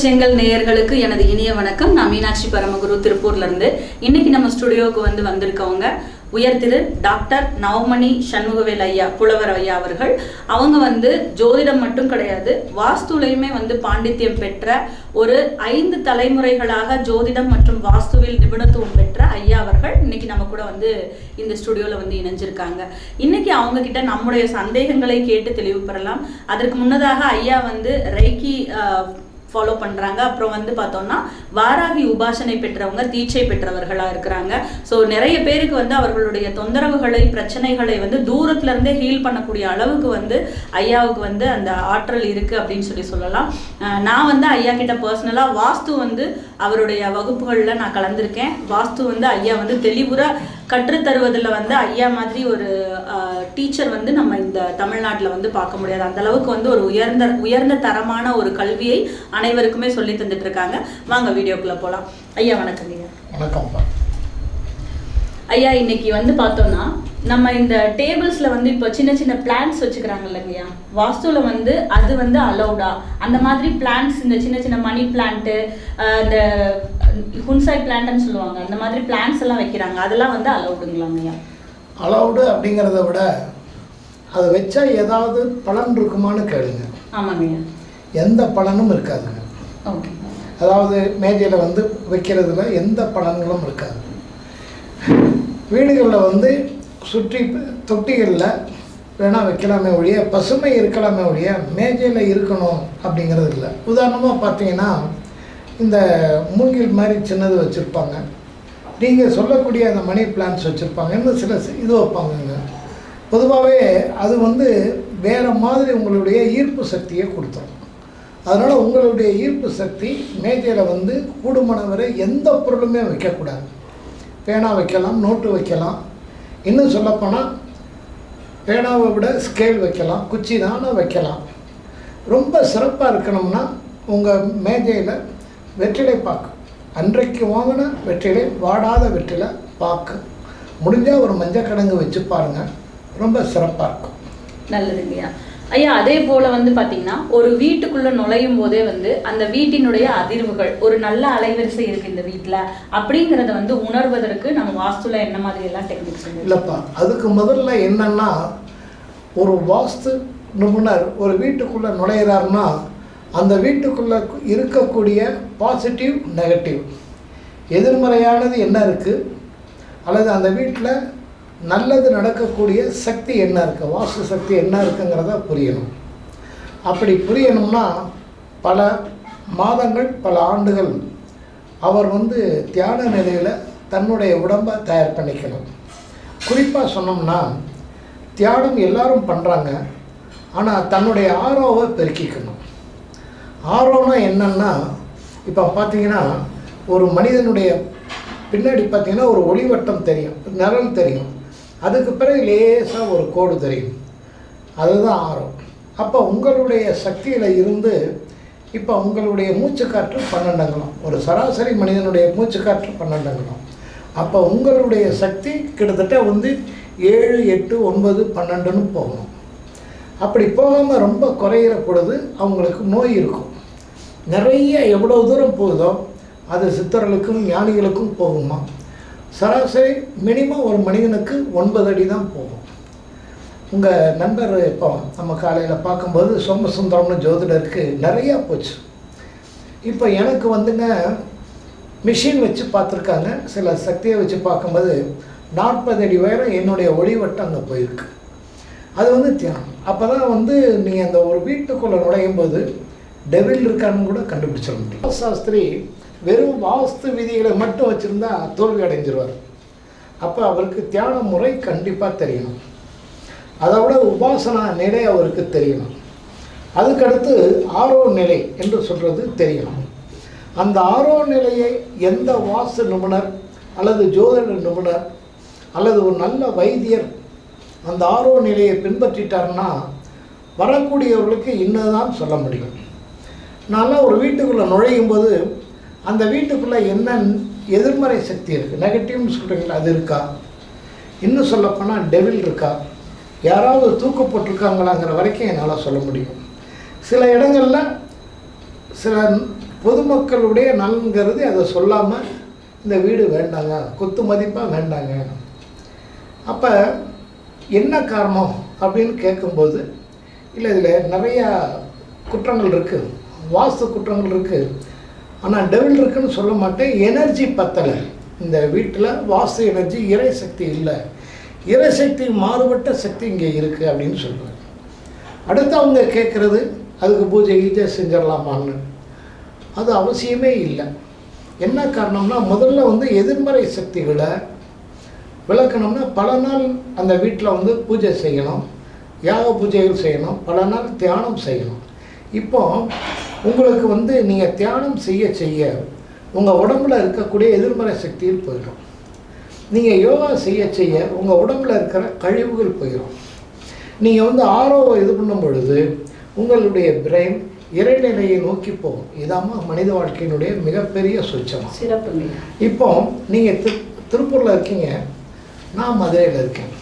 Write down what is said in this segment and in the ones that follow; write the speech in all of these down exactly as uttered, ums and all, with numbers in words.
விஷயங்கள் நேயர்களுக்கு எனது இனிய வணக்கம். நான் மீனாட்சி பரமகுரு திருப்பூர்ல இருந்து. இன்னைக்கு நம்ம ஸ்டுடியோவுக்கு வந்து வந்திருக்கவங்க உயர் திரு டாக்டர் நவமணி சண்முகவேல் ஐயா புலவர் ஐயா அவர்கள். அவங்க வந்து ஜோதிடம் மட்டும் கிடையாது, வாஸ்துலையுமே வந்து பாண்டித்யம் பெற்ற ஒரு ஐந்து தலைமுறைகளாக ஜோதிடம் மற்றும் வாஸ்துவில் நிபுணத்துவம் பெற்ற ஐயா அவர்கள் இன்னைக்கு நம்ம கூட வந்து இந்த ஸ்டுடியோல வந்து இணைஞ்சிருக்காங்க. இன்னைக்கு அவங்க கிட்ட நம்முடைய சந்தேகங்களை கேட்டு தெளிவு பெறலாம். அதற்கு முன்னதாக ஐயா வந்து ரெய்கி ஃபாலோ பண்ணுறாங்க. அப்புறம் வந்து பார்த்தோம்னா வாராகி உபாசனை பெற்றவங்க, தீட்சை பெற்றவர்களாக இருக்கிறாங்க. ஸோ நிறைய பேருக்கு வந்து அவர்களுடைய தொந்தரவுகளை பிரச்சனைகளை வந்து தூரத்துல இருந்தே ஹீல் பண்ணக்கூடிய அளவுக்கு வந்து ஐயாவுக்கு வந்து அந்த ஆற்றல் இருக்குது அப்படின்னு சொல்லி சொல்லலாம். நான் வந்து ஐயா கிட்ட பர்சனலாக வாஸ்து வந்து அவருடைய வகுப்புகளில் நான் கலந்துருக்கேன். வாஸ்து வந்து ஐயா வந்து தெளிவுற கற்றுத்தருவதில் வந்து ஐயா மாதிரி ஒரு டீச்சர் வந்து நம்ம இந்த தமிழ்நாட்டில் வந்து பார்க்க முடியாது. அந்த அளவுக்கு வந்து ஒரு உயர்ந்த உயர்ந்த தரமான ஒரு கல்வியை அனைவருக்குமே சொல்லி தந்துட்டு இருக்காங்க. வாங்க வீடியோக்குள்ள போகலாம். ஐயா வணக்கம். வணக்கம் ஐயா. இன்னைக்கு வந்து பார்த்தோம்னா நம்ம இந்த டேபிள்ஸ்ல வந்து இப்போ சின்ன சின்ன பிளான்ஸ் வச்சுக்கிறாங்க இல்லைங்கய்யா, வாஸ்துல வந்து அது வந்து அலௌடா? அந்த மாதிரி பிளான்ஸ், இந்த சின்ன சின்ன மணி பிளான்ட்டு, இந்த ஹுன்சாய் பிளான்ட்னு சொல்லுவாங்க, அந்த மாதிரி பிளான்ஸ் எல்லாம் வைக்கிறாங்க, அதெல்லாம் வந்து அலௌடுங்களாங்கய்யா? அலௌடு அப்படிங்கிறத விட அதை வச்சா ஏதாவது பலன் இருக்குமான்னு கேளுங்க. ஆமாங்கய்யா. எந்த பலனும் இருக்காதுங்க. ஓகே. அதாவது மேஜையில் வந்து வைக்கிறதுல எந்த பலன்களும் இருக்காது. வீடுகளில் வந்து சுற்றி தொட்டிகளில் வேணால் வைக்கலாமே ஒழிய, பசுமை இருக்கலாமே ஒழிய மேஜையில் இருக்கணும் அப்படிங்கிறது இல்லை. உதாரணமாக பார்த்தீங்கன்னா இந்த மூங்கில் மாதிரி சின்னது வச்சுருப்பாங்க, நீங்கள் சொல்லக்கூடிய அந்த மணி பிளான்ட்ஸ் வச்சுருப்பாங்க, இன்னும் சில இது வைப்பாங்கங்க. பொதுவாகவே அது வந்து வேறு மாதிரி உங்களுடைய ஈர்ப்பு சக்தியை கொடுத்துரும். அதனால் உங்களுடைய ஈர்ப்பு சக்தி மேஜையில் வந்து கூடுமானவரை எந்த பொருளுமே வைக்கக்கூடாது. பேனா வைக்கலாம், நோட்டு வைக்கலாம், இன்னும் சொல்லப்போனால் பேனாவை விட ஸ்கேல் வைக்கலாம், குச்சி தானே வைக்கலாம். ரொம்ப சிறப்பாக இருக்கணும்னா உங்கள் மேஜையில் வெற்றிலை பாக்கு, அன்றைக்கு வாங்கின வெற்றிலை, வாடாத வெற்றிலை பாக்கு, முடிஞ்சால் ஒரு மஞ்சள் கிழங்கு வச்சு பாருங்கள், ரொம்ப சிறப்பாக இருக்கும். நல்லதுங்கய்யா. ஐயா, அதே போல வந்து பாத்தீங்கன்னா ஒரு வீட்டுக்குள்ள நுழையும் போதே வந்து அந்த வீட்டினுடைய அதிர்வுகள், ஒரு நல்ல அலைவரிசை இருக்கு இந்த வீட்டுல அப்படிங்கறத வந்து உணர்வதற்கு நம்ம வாஸ்துல என்ன மாதிரி எல்லாம் டெக்னிக்ஸ்? இல்லப்பா, அதுக்கு முதல்ல என்னன்னா, ஒரு வாஸ்து நிபுணர் ஒரு வீட்டுக்குள்ள நுழையிறாருன்னா அந்த வீட்டுக்குள்ள இருக்கக்கூடிய பாசிட்டிவ் நெகட்டிவ், எதிர்மறையானது என்ன இருக்கு, அல்லது அந்த வீட்டில் நல்லது நடக்கக்கூடிய சக்தி என்ன இருக்குது, வாஸ்து சக்தி என்ன இருக்குங்கிறத புரியணும். அப்படி புரியணும்னா பல மாதங்கள் பல ஆண்டுகள் அவர் வந்து தியான நிலையில் தன்னுடைய உடம்பை தயார் பண்ணிக்கணும். குறிப்பாக சொன்னோம்னா தியானம் எல்லாரும் பண்ணுறாங்க, ஆனால் தன்னுடைய ஆரோவை பெருக்கிக்கணும். ஆரோனா என்னன்னா, இப்போ பார்த்தீங்கன்னா ஒரு மனிதனுடைய பின்னாடி பார்த்தீங்கன்னா ஒரு ஒளிவட்டம் தெரியும், நிழல் தெரியும், அதுக்கு பிறகு லேசாக ஒரு கோடு தெரியும், அதுதான் ஆரம். அப்போ உங்களுடைய சக்தியில் இருந்து இப்போ உங்களுடைய மூச்சுக்காற்று பன்னெண்டங்கலம், ஒரு சராசரி மனிதனுடைய மூச்சுக்காற்று பன்னெண்டங்கலம். அப்போ உங்களுடைய சக்தி கிட்டத்தட்ட வந்து ஏழு எட்டு ஒன்பது பன்னெண்டுன்னு போகணும். அப்படி போகாமல் ரொம்ப குறையிற பொழுது அவங்களுக்கு நோய் இருக்கும். நிறைய எவ்வளோ தூரம் போகுதோ அது சித்தர்களுக்கும் ஞானிகளுக்கும் போகுமா. சராசரி மினிமம் ஒரு மனிதனுக்கு ஒன்பது அடி தான் போகும். உங்கள் நண்பர் இப்போ நம்ம காலையில் பார்க்கும்போது சோமசுந்தரம்னு ஜோதிடருக்கு நிறையா போச்சு. இப்போ எனக்கு வந்துங்க மிஷின் வச்சு பார்த்துருக்காங்க, சில சக்தியை வச்சு பார்க்கும்போது நாற்பது அடி உயரம் என்னுடைய ஒளிவட்டம் அங்கே போயிருக்கு. அது வந்து தியானம். அப்போ தான் வந்து நீங்கள் அந்த ஒரு வீட்டுக்குள்ளே நுழையும் போது டெவில் இருக்கான்னு கூட கண்டுபிடிச்சிட முடியும். சாஸ்திரி வெறும் வாஸ்து விதிகளை மட்டும் வச்சுருந்தா தோல்வி அடைஞ்சிருவார். அப்போ அவருக்கு தியான முறை கண்டிப்பாக தெரியணும், அதை விட உபாசனா நிலை அவருக்கு தெரியணும், அதுக்கடுத்து ஆரோ நிலை என்று சொல்கிறது தெரியணும். அந்த ஆரோ நிலையை எந்த வாஸ்து நிபுணர் அல்லது ஜோதிட நிபுணர் அல்லது ஒரு நல்ல வைத்தியர் அந்த ஆரோ நிலையை பின்பற்றிட்டார்னா வரக்கூடியவர்களுக்கு இன்னதான் சொல்ல முடியும். நான்லாம் ஒரு வீட்டுக்குள்ளே நுழையும் போது அந்த வீட்டுக்குள்ளே என்ன எதிர்மறை சக்தி இருக்குது, நெகட்டிவ்னு சொல்கிறீங்களா, அது இருக்கா, இன்னும் சொல்லப்போனால் டெவில் இருக்கா, யாராவது தூக்கப்பட்டிருக்காங்களாங்கிற வரைக்கும் என்னால் சொல்ல முடியும். சில இடங்களில் சில பொதுமக்களுடைய நலன்கிறது அதை சொல்லாமல் இந்த வீடு வேண்டாங்க, குத்து மதிப்பாக வேண்டாங்க. அப்போ என்ன காரணம் அப்படின்னு கேட்கும்போது, இல்லை இதில் நிறையா குற்றங்கள் இருக்குது, வாஸ்து குற்றங்கள் இருக்குது, ஆனால் டெவில் இருக்குன்னு சொல்ல மாட்டேன். எனர்ஜி பத்தலை இந்த வீட்டில், வாஸ்து எனர்ஜி, இறை சக்தி இல்லை, இறை சக்தி மாறுபட்ட சக்தி இங்கே இருக்குது அப்படின்னு சொல்கிறாங்க. அடுத்து அவங்க கேட்குறது அதுக்கு பூஜை கீஜை செஞ்சிடலாமான்னு. அது அவசியமே இல்லை. என்ன காரணம்னா, முதல்ல வந்து எதிர்மறை சக்திகளை விளக்கணும்னா பல நாள் அந்த வீட்டில் வந்து பூஜை செய்யணும், யாக பூஜைகள் செய்யணும், பல நாள் தியானம் செய்யணும். இப்போ உங்களுக்கு வந்து நீங்கள் தியானம் செய்ய செய்ய உங்கள் உடம்புல இருக்கக்கூடிய எதிர்மறை சக்தியில் போயிடும். நீங்கள் யோகா செய்ய செய்ய உங்கள் உடம்புல இருக்கிற கழிவுகள் போயிடும். நீங்கள் வந்து ஆரோவை இது பண்ணும் பொழுது உங்களுடைய பிரெயின் இறைநிலையை நோக்கி போகும். இதாம்மா மனித வாழ்க்கையினுடைய மிகப்பெரிய சுச்சமாக. சிறப்பு. இப்போ நீங்கள் திரு திருப்பூரில் இருக்கீங்க, நான் மதுரையில் இருக்கேன்.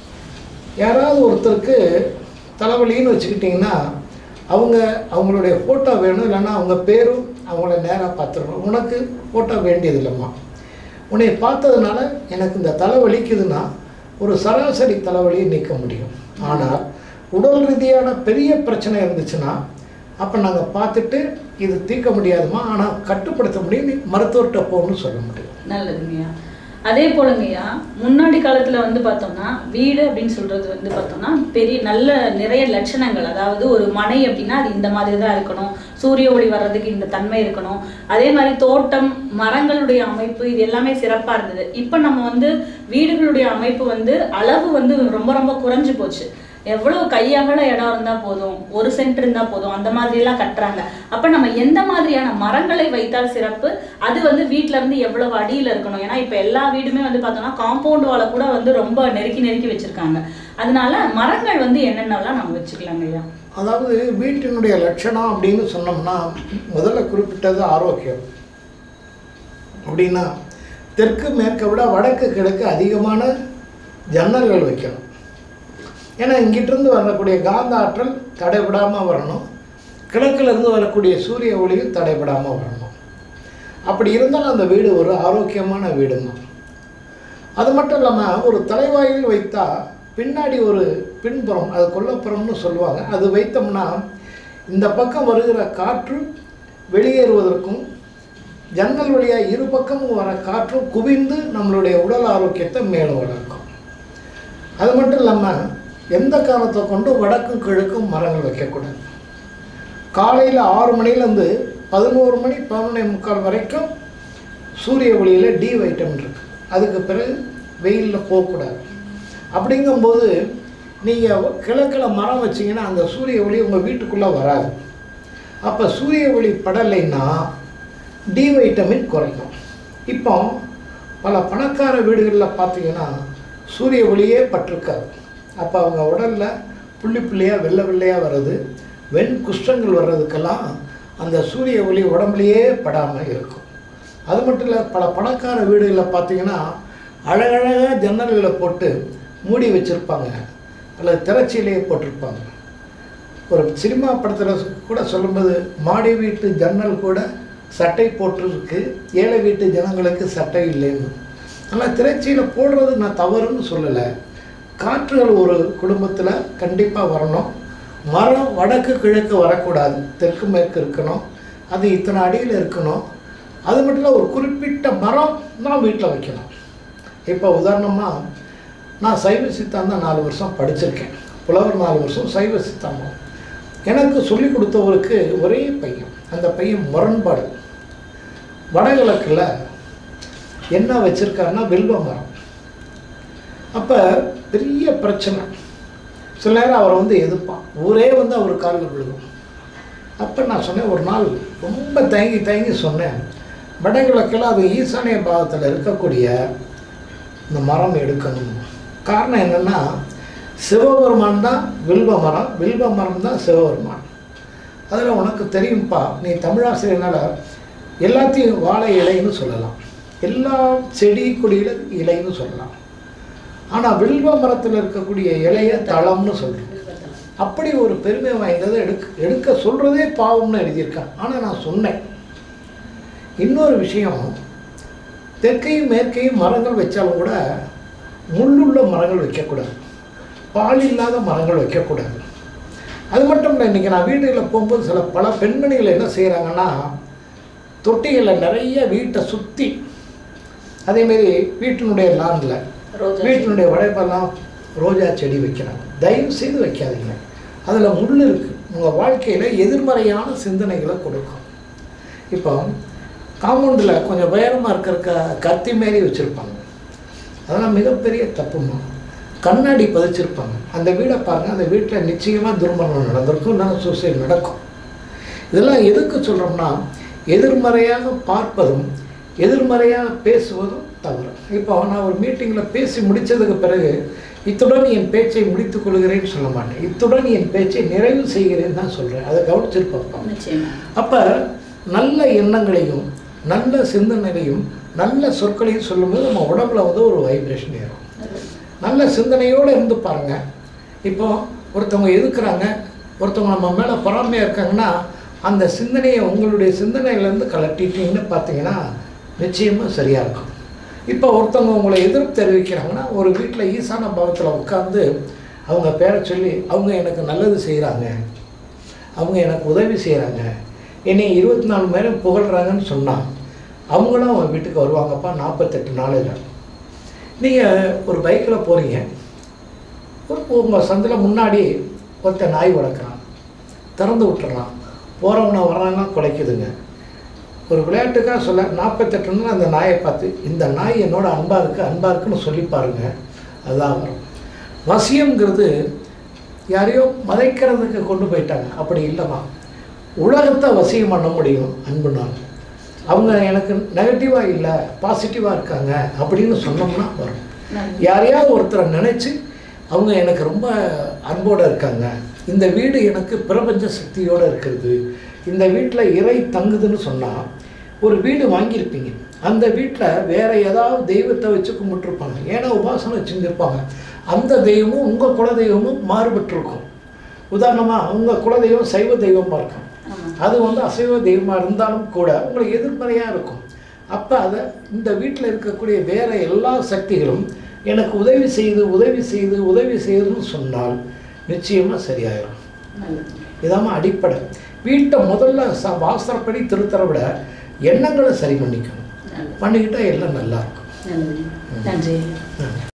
யாராவது ஒருத்தருக்கு தலைவலின்னு வச்சுக்கிட்டிங்கன்னா அவங்க அவங்களுடைய ஃபோட்டோ வேணும், இல்லைன்னா அவங்க பேரும் அவங்கள நேராக பார்த்துருக்கணும். உனக்கு ஃபோட்டோ வேண்டியது இல்லைம்மா, உன்னை பார்த்ததுனால எனக்கு இந்த தலைவலிக்குதுன்னா ஒரு சராசரி தலைவலியை நீக்க முடியும். ஆனால் உடல் ரீதியான பெரிய பிரச்சனை இருந்துச்சுன்னா அப்போ நாங்கள் பார்த்துட்டு இது தீர்க்க முடியாதுமா, ஆனால் கட்டுப்படுத்த முடியும், நீ மருத்துவர்கிட்ட போகணும்னு சொல்ல முடியும். நல்லதுங்கய்யா. அதே போலங்கய்யா, முன்னாடி காலத்தில் வந்து பார்த்தோம்னா வீடு அப்படின்னு சொல்கிறது வந்து பார்த்தோம்னா பெரிய நல்ல நிறைய லட்சணங்கள், அதாவது ஒரு மனை அப்படின்னா அது இந்த மாதிரி தான் இருக்கணும், சூரிய ஒளி வர்றதுக்கு இந்த தன்மை இருக்கணும், அதே மாதிரி தோட்டம் மரங்களுடைய அமைப்பு இது எல்லாமே சிறப்பாக இருந்தது. இப்போ நம்ம வந்து வீடுகளுடைய அமைப்பு வந்து அளவு வந்து ரொம்ப ரொம்ப குறைஞ்சி போச்சு. எவ்வளவு கையகல இடம் இருந்தால் போதும், ஒரு சென்ட் இருந்தால் போதும், அந்த மாதிரிலாம் கட்டுறாங்க. அப்போ நம்ம எந்த மாதிரியான மரங்களை வைத்தால் சிறப்பு, அது வந்து வீட்டில இருந்து எவ்வளவு அடியில் இருக்கணும்? ஏன்னா இப்போ எல்லா வீடுமே வந்து பார்த்தோம்னா காம்பவுண்ட் வாழை கூட வந்து ரொம்ப நெருக்கி நெருக்கி வச்சிருக்காங்க. அதனால மரங்கள் வந்து என்னென்னலாம் நம்ம வச்சுக்கலாங்க ஐயா? அதாவது வீட்டினுடைய லட்சணம் அப்படின்னு சொன்னோம்னா முதல்ல குறிப்பிட்டது ஆரோக்கியம். அப்படின்னா தெற்கு மேற்கை விட வடக்கு கிழக்கு அதிகமான ஜன்னல்கள் வைக்கணும். ஏன்னா இங்கிட்டிருந்து வரக்கூடிய காந்த ஆற்றல் தடைபடாமல் வரணும், கிழக்கிலிருந்து வரக்கூடிய சூரிய ஒளியும் தடைபடாமல் வரணும். அப்படி இருந்தாலும் அந்த வீடு ஒரு ஆரோக்கியமான வீடுங்க. அது மட்டும் இல்லாமல் ஒரு தலைவாயில் வைத்தால் பின்னாடி ஒரு பின்புறம், அது கொல்லப்புறம்னு சொல்லுவாங்க, அது வைத்தோம்னா இந்த பக்கம் வருகிற காற்று வெளியேறுவதற்கும் ஜன்னல் வழியாக இரு பக்கமும் வர காற்றும் குவிந்து நம்மளுடைய உடல் ஆரோக்கியத்தை மேலும் வளர்க்கும். அது மட்டும் இல்லாமல் எந்த காரணத்தை கொண்டு வடக்கும் கிழக்கும் மரங்கள் வைக்கக்கூடாது. காலையில் ஆறு மணிலேருந்து பதினோரு மணி பதினொன்னே முக்கால் வரைக்கும் சூரிய ஒளியில் டி வைட்டமின் இருக்குது, அதுக்கு பிறகு வெயிலில் போகக்கூடாது. அப்படிங்கும்போது நீங்கள் கிழக்கில் மரம் வச்சிங்கன்னா அந்த சூரிய ஒளி உங்கள் வீட்டுக்குள்ளே வராது. அப்போ சூரிய ஒளி படலைன்னா டி வைட்டமின் குறைக்கும். இப்போ பல பணக்கார வீடுகளில் பார்த்தீங்கன்னா சூரிய ஒளியே பட்டிருக்காது. அப்போ அவங்க உடலில் புள்ளி புள்ளியாக வெள்ளை வெள்ளையாக வர்றது, வெண் குஷ்டங்கள் வர்றதுக்கெல்லாம் அந்த சூரிய ஒளி உடம்புலையே படாமல் இருக்கும். அது மட்டும் இல்லை, பல பணக்கார வீடுகளில் பார்த்தீங்கன்னா அழகழகாக ஜன்னல்களை போட்டு மூடி வச்சுருப்பாங்க, அல்லது திரைச்சீலையை போட்டிருப்பாங்க. ஒரு சினிமா படத்தில் கூட சொல்லும்போது மாடி வீட்டு ஜன்னல் கூட சட்டை போட்டிருக்கு, ஏழை வீட்டு ஜனங்களுக்கு சட்டை இல்லைன்னு. ஆனால் திரைச்சீலை போடுறது நான் தவறுன்னு சொல்லலை. காற்றுகள் ஒரு குடும்பத்தில் கண்டிப்பாக வரணும். மரம் வடக்கு கிழக்கு வரக்கூடாது, தெற்கு மேற்கு இருக்கணும், அது இத்தனை அடியில் இருக்கணும். அது மட்டும் இல்லை, ஒரு குறிப்பிட்ட மரம் தான் வீட்டில் வைக்கணும். இப்போ உதாரணமாக நான் சைவ சித்தாந்தம் நாலு வருஷம் படிச்சிருக்கேன், புலவர் நாலு வருஷம் சைவ சித்தாந்தம். எனக்கு சொல்லி கொடுத்தவருக்கு ஒரே பையன், அந்த பையன் முரண்பாடு. வடகிழக்கில் என்ன வச்சுருக்காருன்னா வில்வ மரம். அப்போ பெரிய பிரச்சனை, சில நேரம் அவரை வந்து எதிர்ப்பான், ஊரே வந்து அவர் காலில் விழுகும். அப்போ நான் சொன்னேன், ஒரு நாள் ரொம்ப தயங்கி தயங்கி சொன்னேன், வடகிழக்கில் அது ஈசானிய பாகத்தில் இருக்கக்கூடிய இந்த மரம் எடுக்கணும். காரணம் என்னென்னா சிவபெருமான் தான் வில்வ மரம், வில்வ மரம் தான் சிவபெருமான். அதில் உனக்கு தெரியும்ப்பா, நீ தமிழாசிரியனால் எல்லாத்தையும் வாழை இலைன்னு சொல்லலாம், எல்லா செடி கொடியில் இலைன்னு சொல்லலாம். ஆனால் வில்வ மரத்தில் இருக்கக்கூடிய இலையை தளம்னு சொல்கிறேன். அப்படி ஒரு பெருமை வாய்ந்ததை எடுக்க எடுக்க சொல்கிறதே பாவம்னு எழுதியிருக்கேன். ஆனால் நான் சொன்னேன், இன்னொரு விஷயம், தெற்கையும் மேற்கையும் மரங்கள் வச்சாலும் கூட முள்ளுள்ள மரங்கள் வைக்கக்கூடாது, பால் இல்லாத மரங்கள் வைக்கக்கூடாது. அது மட்டும் இல்லை, இன்றைக்கி நான் வீடுகளில் போகும்போது சில பல பெண்மணிகள் என்ன செய்கிறாங்கன்னா, தொட்டிகளில் நிறைய வீட்டை சுற்றி, அதேமாரி வீட்டினுடைய லாண்டில் வீட்டினுடைய வளைப்பெல்லாம் ரோஜா செடி வைக்கிறாங்க. தயவு செய்து வைக்காதீங்க, அதில் முள் இருக்குது. உங்கள் வாழ்க்கையில் எதிர்மறையான சிந்தனைகளை கொடுக்கும். இப்போ காம்பவுண்டில் கொஞ்சம் உயரமாக இருக்கிற க கத்தி மாரி வச்சுருப்பாங்க, அதெல்லாம் மிகப்பெரிய தப்புமா. கண்ணாடி பதிச்சிருப்பாங்க, அந்த வீடை பாருங்கள், அந்த வீட்டில் நிச்சயமாக துர்மரணம் நடந்திருக்கும், இல்லைன்னா சூசைட் நடக்கும். இதெல்லாம் எதுக்கு சொல்கிறோம்னா, எதிர்மறையாக பார்ப்பதும் எதிர்மறையாக பேசுவதும் தவறு. இப்போ நான் ஒரு மீட்டிங்கில் பேசி முடித்ததுக்கு பிறகு இத்துடன் என் பேச்சை முடித்துக் கொள்கிறேன்னு சொல்ல மாட்டேன், இத்துடன் என் பேச்சை நிறைவு செய்கிறேன்னு தான் சொல்கிறேன். அதை கவனிச்சிருப்போம். அப்போ நல்ல எண்ணங்களையும் நல்ல சிந்தனைகளையும் நல்ல சொற்களையும் சொல்லும்போது நம்ம உடம்புல வந்து ஒரு வைப்ரேஷன் ஏறும். நல்ல சிந்தனையோடு இருந்து பாருங்கள். இப்போ ஒருத்தவங்க எதுக்குறாங்க, ஒருத்தவங்க நம்ம மேலே பொறாமையாக இருக்காங்கன்னா, அந்த சிந்தனையை உங்களுடைய சிந்தனையிலேருந்து கலட்டிட்டீங்கன்னு பார்த்தீங்கன்னா நிச்சயமாக சரியாக இருக்கும். இப்போ ஒருத்தவங்க உங்களை எதிர்ப்பு தெரிவிக்கிறாங்கன்னா, ஒரு வீட்டில் ஈசான பாவத்தில் உட்காந்து அவங்க பேரை சொல்லி, அவங்க எனக்கு நல்லது செய்கிறாங்க, அவங்க எனக்கு உதவி செய்கிறாங்க, என்னை இருபத்தி நாலு மணி நேரம் புகழ்கிறாங்கன்னு சொன்னால் அவங்களும் அவங்க வீட்டுக்கு வருவாங்கப்பா நாற்பத்தெட்டு நாளில். நீங்கள் ஒரு பைக்கில் போகிறீங்க, உங்கள் சந்தில் முன்னாடி ஒருத்தர் நாய் வளர்க்குறான், திறந்து விட்டுறான், போகிறவனை வர்றான்னா குலைக்குதுங்க. ஒரு விளையாட்டுக்காக சொல்ல நாற்பத்தெட்டு நாள் அந்த நாயை பார்த்து, இந்த நாய் என்னோட அன்பாக இருக்குது அன்பாக இருக்குன்னு சொல்லி பாருங்க, அதுதான் வரும். வசியம்ங்கிறது யாரையோ மதைக்கிறதுக்கு கொண்டு போயிட்டாங்க, அப்படி இல்லைமா. உலகத்தை வசியம் பண்ண முடியும் அன்புனால். அவங்க எனக்கு நெகட்டிவாக இல்லை பாசிட்டிவாக இருக்காங்க அப்படின்னு சொன்னோம்னா வரும். யாரையாவது ஒருத்தரை நினச்சி அவங்க எனக்கு ரொம்ப அன்போடு இருக்காங்க, இந்த வீடு எனக்கு பிரபஞ்ச சக்தியோடு இருக்கிறது, இந்த வீட்டில் இறை தங்குதுன்னு சொன்னால், ஒரு வீடு வாங்கியிருப்பீங்க, அந்த வீட்டில் வேறு ஏதாவது தெய்வத்தை வச்சு கும்பிட்டுருப்பாங்க, ஏன்னா உபாசனை செஞ்சுருப்பாங்க. அந்த தெய்வமும் உங்கள் குலதெய்வமும் மாறுபட்டிருக்கும். உதாரணமாக உங்கள் குலதெய்வம் சைவ தெய்வமாக இருக்கும், அது வந்து அசைவ தெய்வமாக இருந்தாலும் கூட உங்களுக்கு எதிர்மறையாக இருக்கும். அப்போ அதை இந்த வீட்டில் இருக்கக்கூடிய வேறு எல்லா சக்திகளும் எனக்கு உதவி செய்து உதவி செய்து உதவி செய்யுதுன்னு சொன்னால் நிச்சயமாக சரியாயிடும். இதாம அடிப்படை. வீட்டை முதல்ல ச வாஸ்திரப்படி திருத்தரை விட எண்ணங்களை சரி பண்ணிக்கணும், பண்ணிக்கிட்டால் எல்லாம் நல்லாயிருக்கும். நன்றி.